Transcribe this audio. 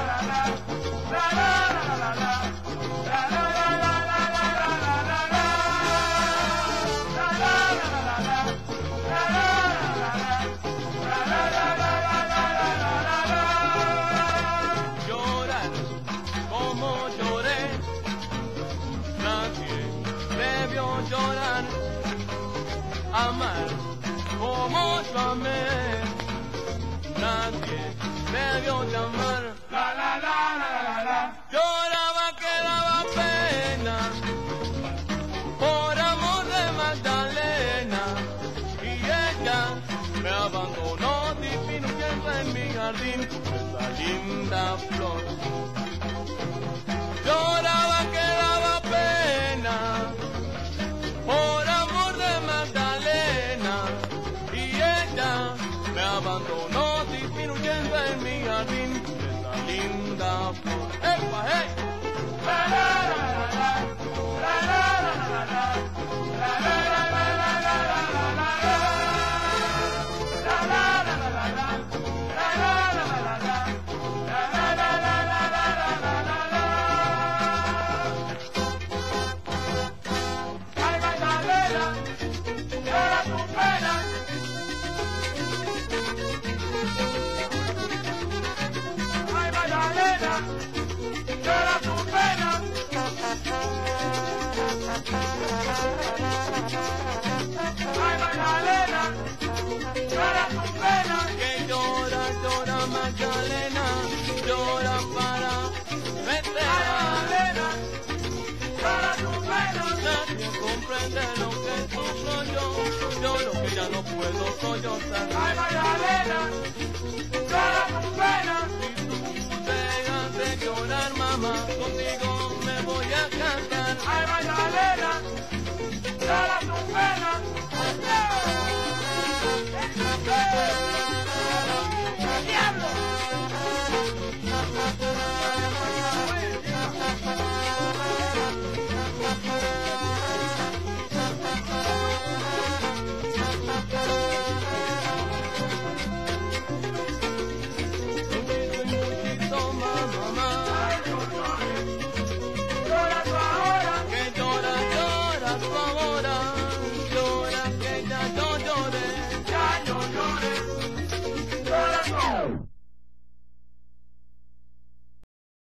Llorar como lloré, nadie debió llorar. Amar como yo amé, nadie debió llamar. Lloraba que daba pena por amor de Magdalena, y ella me abandonó disminuyendo en mi jardín esa linda flor. Lloraba que daba pena por amor de Magdalena, y ella me abandonó disminuyendo en mi jardín esa linda flor. ¡Epa, hey! Ay, Magdalena, llora tu pena. Ay, Magdalena, llora tu pena. Ay, Magdalena, llora tu pena. Que llora, llora Magdalena, llora para meter. Magdalena, llora tu pena. Nadie comprende lo que sufro yo lo que ya no puedo sollozar. Ay, Magdalena, llora tu pena. Deja de llorar, mamá, contigo me voy a casar. Ay, Magdalena, llora tu pena. ¡Diablo! Toma, mamá, Llora tú ahora. que llora, llora tú ahora, llora que ya yo lloré. Ya yo lloré. Llora tú.